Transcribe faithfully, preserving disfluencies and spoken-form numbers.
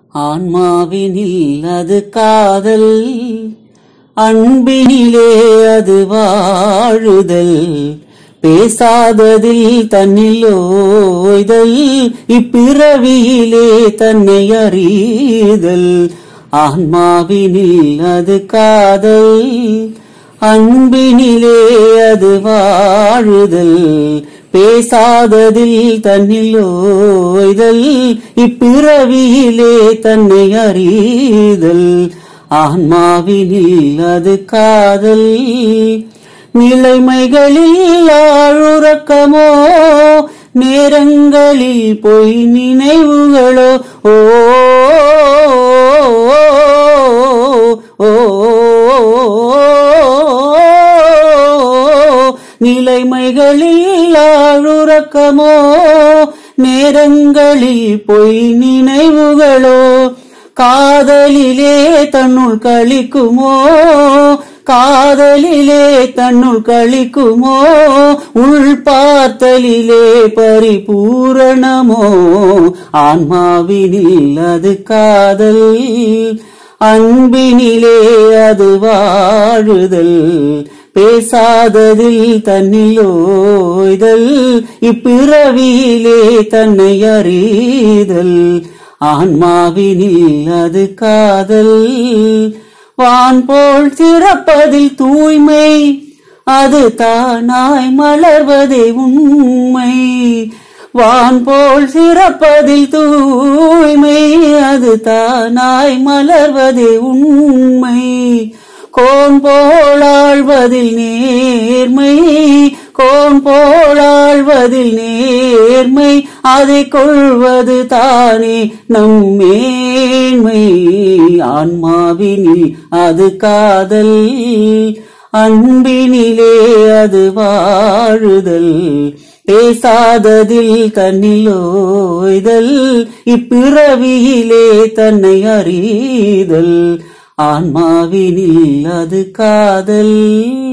ஆன்மாவினில் அது காதல், அன்பினிலே அது வாழுதல், பேசாததில் தன்னில் ஓய்தல், இப்பிறவியிலே தன்னை அறிதல். ஆன்மாவினில் அது காதல், அன்பினிலே அது வாழுதல், பேசாததில் தன்னில் ஓய்தல், இப்பிறவியிலே தன்னை அறிதல். ஆன்மாவினில் அது காதல். நிலைமைகளில் ஆழுறக்கமோ, நேரங்களில் பொய் நினைவுகளோ, ஓ நிலைமைகளில் ஆழுறக்கமோ, நேரங்களில் பொய் நினைவுகளோ, காதலிலே தன்னுள் கழிக்குமோ, காதலிலே தன்னுள் கழிக்குமோ, உள் பார்த்தலிலே பரிபூரணமோ. ஆன்மாவினில் அது காதல், அன்பினிலே அது வாழுதல், பேசாததில் தன்னில் ஓய்தல், இப்பிறவியிலே தன்னை அறிதல். ஆன்மாவினில் அது காதல். வான் போல் சிறப்பதில் தூய்மை, அது தானாய் மலர்வதே உண்மை. வான் போல் சிறப்பதில் தூய்மை, அது தானாய் மலர்வதே உண்மை. கோன் போலாழ்வதில் நேர்மை, கோன் போலாழ்வதில் நேர்மை, அதை கொள்வது தானே நம்மேன்மை. ஆன்மாவினில் அது காதல், அன்பினிலே அது வாழுதல், பேசாததில் தன்னில் ஓய்தல், இப்பிறவியிலே தன்னை அறிதல். ஆன்மாவினில் அது காதல்.